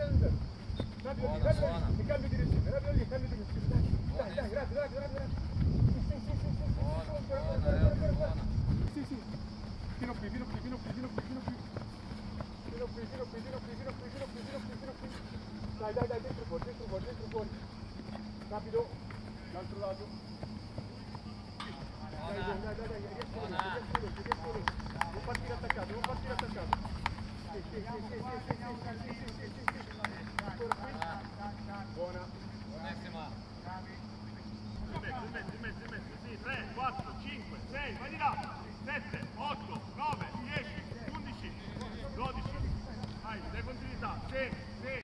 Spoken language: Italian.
E cambio direzione, rapido lì, cambio direzione. Dai, rapido. Sì. Fino qui. Dai, dentro fuori. Rapido, l'altro lato. Dai, riesci. Non partire attaccato. Sì. Buona. Buonissima. In mezzo, sì, 3, 4, 5, 6, vai di là, 7.